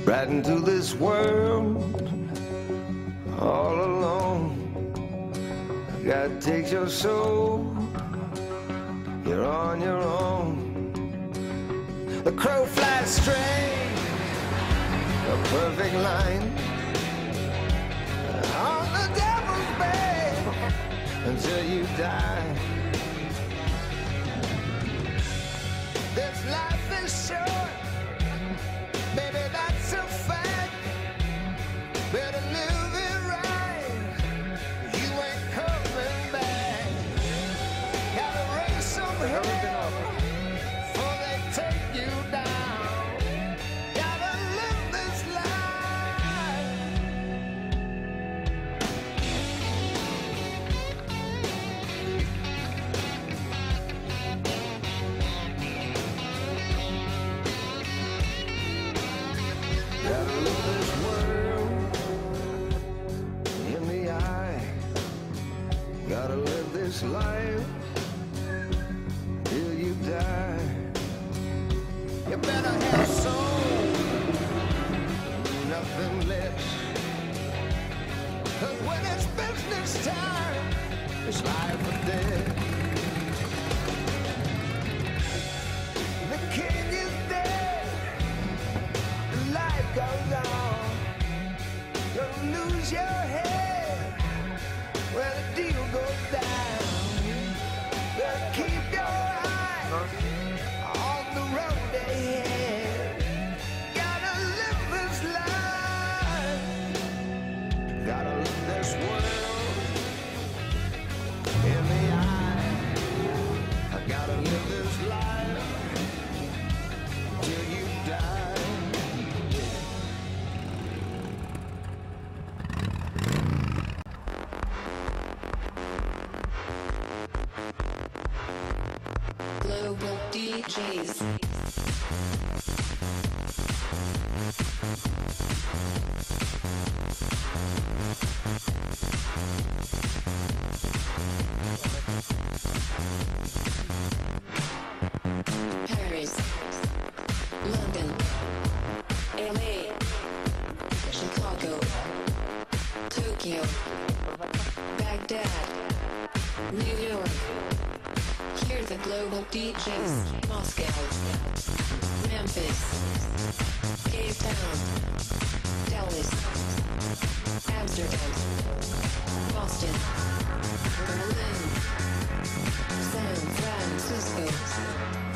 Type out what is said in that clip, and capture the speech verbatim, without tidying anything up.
right into this world all alone. God takes your soul, you're on your own. The crow flies straight, a perfect line on the devil's bed until you die. This life is short, baby, that's a fact. Better live it right, you ain't coming back. Gotta raise some hell before they take you down. Gotta live this life. Gotta look this world in the eye. Gotta live this life till you die. You better have soul, nothing less. 'Cause when it's business time, it's life or death. The king is dead, life goes on. You'll lose your head when the deal goes down. But keep your eye on the road ahead. Gotta live this life. Gotta live this world in the eye. I gotta live this life till you die. Global D Js. Paris, London, L A, Chicago, Tokyo, Baghdad, New York. Hear the global D Js. Moscow, Memphis, Cape Town, Dallas, Amsterdam, Boston, Berlin, San Francisco.